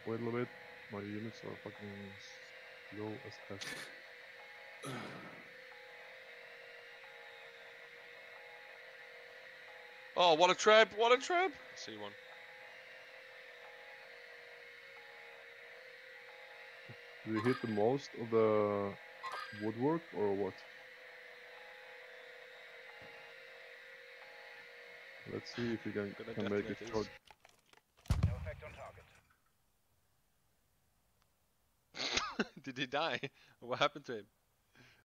Wait a little bit. My units are fucking slow as F. Oh, what a trap! What a trap! I see one. Did you hit the most of the woodwork or what? Let's see if you can Gonna make a detonate charge. No effect on target. Did he die? What happened to him?